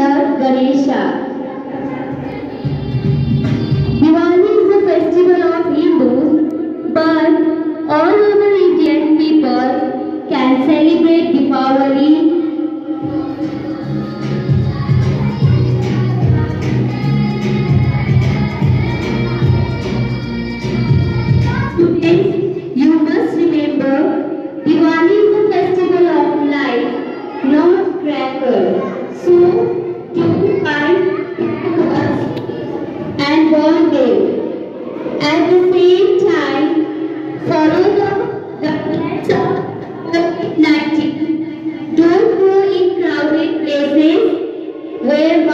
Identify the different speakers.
Speaker 1: Lord Ganesha. Diwali is a festival of Hindus, but all over Indian people can celebrate Diwali. Students, you must remember, Diwali is a festival of light, not crackers. So, don't find crackers and burn them. At the same time, follow the guidelines of COVID-19. Don't go in crowded places where